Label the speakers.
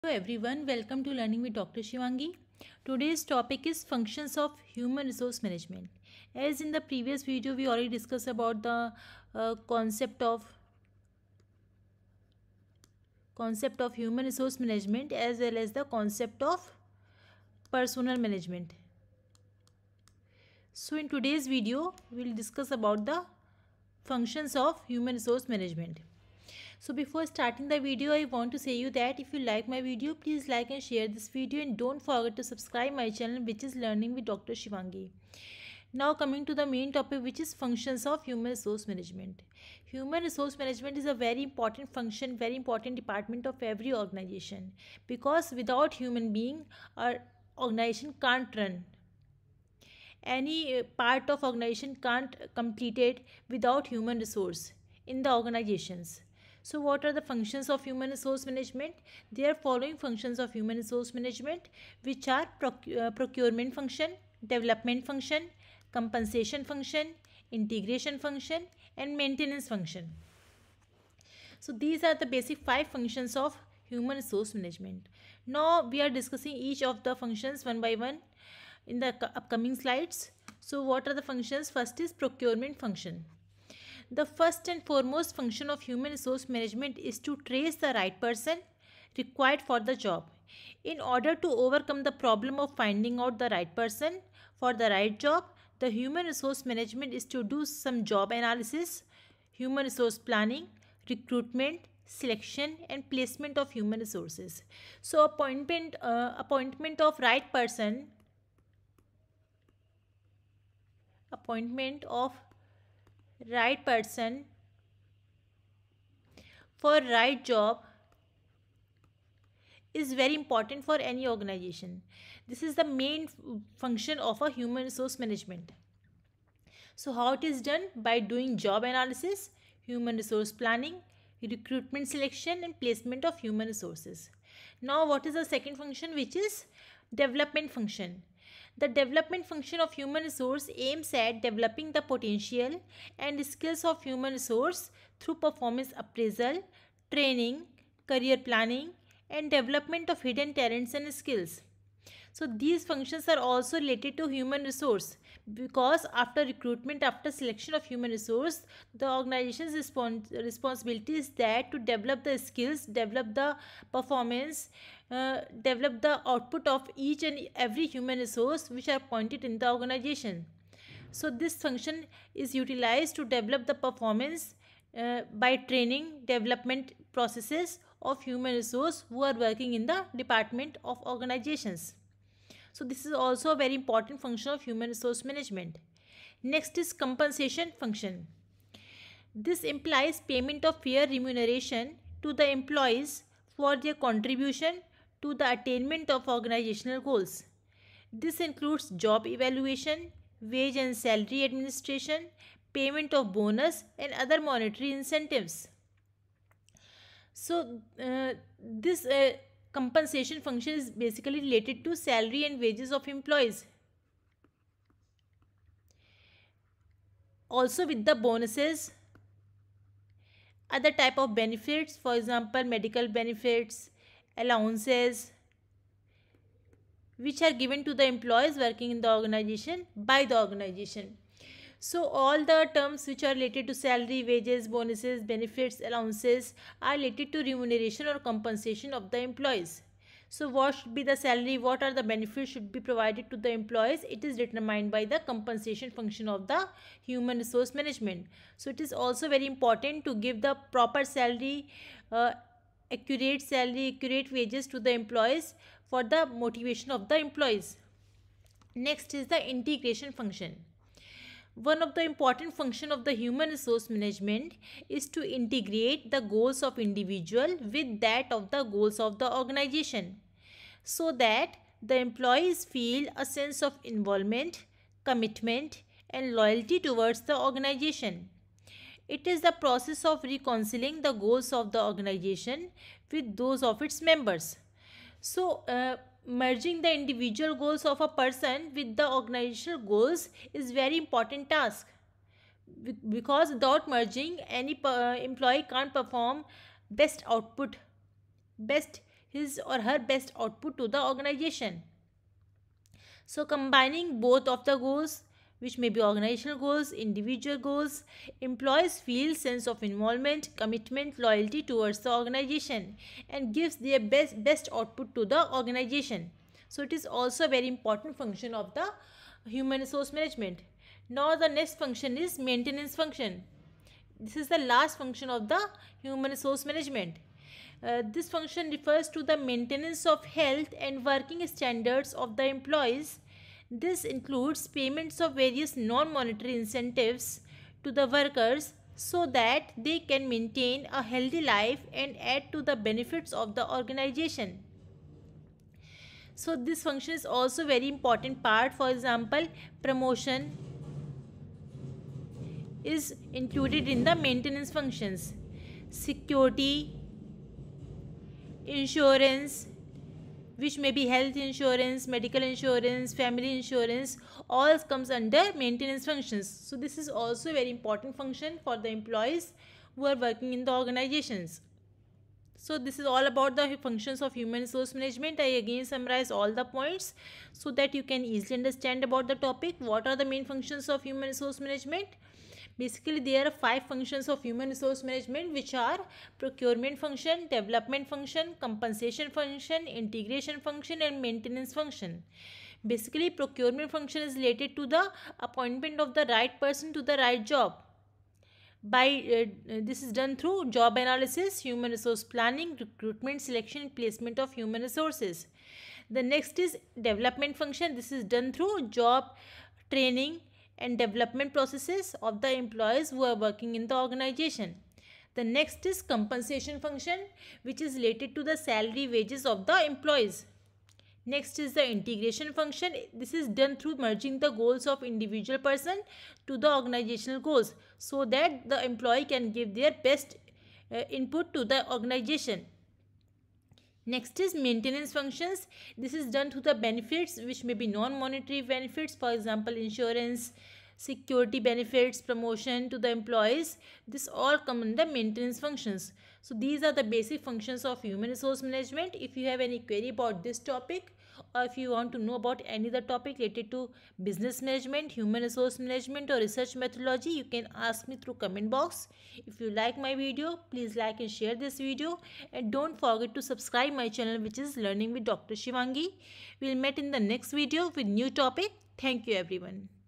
Speaker 1: Hello everyone, welcome to Learning with Dr. Shivangi. Today's topic is functions of human resource management. As in the previous video, we already discussed about the concept of human resource management as well as the concept of personal management. So in today's video, we will discuss about the functions of human resource management. So before starting the video, I want to say you that if you like my video, please like and share this video and don't forget to subscribe my channel, which is Learning with Dr. Shivangi. Now coming to the main topic, which is functions of human resource management. Human resource management is a very important function, very important department of every organization, because without human being, our organization can't run. Any part of organization can't complete it without human resource in the organizations. So what are the functions of human resource management? There are following functions of human resource management, which are procurement function, development function, compensation function, integration function, and maintenance function. So these are the basic 5 functions of human resource management. Now we are discussing each of the functions one by one in the upcoming slides. So what are the functions? First is procurement function. The first and foremost function of human resource management is to trace the right person required for the job. In order to overcome the problem of finding out the right person for the right job, the human resource management is to do some job analysis, human resource planning, recruitment, selection, and placement of human resources. So appointment of right person, appointment of right person for right job is very important for any organization. This is the main function of a human resource management. So how it is done? By doing job analysis, human resource planning, recruitment, selection, and placement of human resources. Now what is the second function, which is development function? The development function of human resource aims at developing the potential and skills of human resource through performance appraisal, training, career planning, and development of hidden talents and skills. So these functions are also related to human resource, because after recruitment, after selection of human resource, the organization's responsibility is that to develop the skills, develop the performance, develop the output of each and every human resource which are appointed in the organization. So this function is utilized to develop the performance by training development processes of human resource who are working in the department of organizations. So this is also a very important function of human resource management. Next is compensation function. This implies payment of fair remuneration to the employees for their contribution to the attainment of organizational goals. This includes job evaluation, wage and salary administration, payment of bonus, and other monetary incentives. So this compensation function is basically related to salary and wages of employees. Also with the bonuses, other type of benefits, for example medical benefits, allowances, which are given to the employees working in the organization by the organization. So all the terms which are related to salary, wages, bonuses, benefits, allowances are related to remuneration or compensation of the employees. So what should be the salary, what are the benefits should be provided to the employees? It is determined by the compensation function of the human resource management. So it is also very important to give the proper salary, accurate wages to the employees for the motivation of the employees. Next is the integration function. One of the important functions of the human resource management is to integrate the goals of individual with that of the goals of the organization, so that the employees feel a sense of involvement, commitment, and loyalty towards the organization. It is the process of reconciling the goals of the organization with those of its members. So, merging the individual goals of a person with the organizational goals is very important task, because without merging, any employee can't perform best output, best his or her best output to the organization. So combining both of the goals, which may be organizational goals, individual goals, employees feel sense of involvement, commitment, loyalty towards the organization and gives their best output to the organization. So it is also a very important function of the human resource management. Now the next function is maintenance function. This is the last function of the human resource management. This function refers to the maintenance of health and working standards of the employees. This includes payments of various non-monetary incentives to the workers so that they can maintain a healthy life and add to the benefits of the organization. So this function is also very important part. For example, promotion is included in the maintenance functions. Security, insurance, which may be health insurance, medical insurance, family insurance, all comes under maintenance functions. So this is also a very important function for the employees who are working in the organizations. So this is all about the functions of human resource management. I again summarize all the points so that you can easily understand about the topic. What are the main functions of human resource management? Basically, there are 5 functions of human resource management, which are procurement function, development function, compensation function, integration function and maintenance function. Basically, procurement function is related to the appointment of the right person to the right job. This is done through job analysis, human resource planning, recruitment, selection and placement of human resources. The next is development function. This is done through job training and development processes of the employees who are working in the organization. The next is compensation function, which is related to the salary wages of the employees. Next is the integration function. This is done through merging the goals of individual person to the organizational goals so that the employee can give their best input to the organization. Next is maintenance functions. This is done through the benefits, which may be non-monetary benefits, for example insurance, security benefits, promotion to the employees. This all come under maintenance functions. So these are the basic functions of human resource management. If you have any query about this topic, or if you want to know about any other topic related to business management, human resource management or research methodology, you can ask me through comment box. If you like my video, please like and share this video and don't forget to subscribe my channel, which is Learning with Dr. Shivangi. We'll meet in the next video with new topic. Thank you everyone.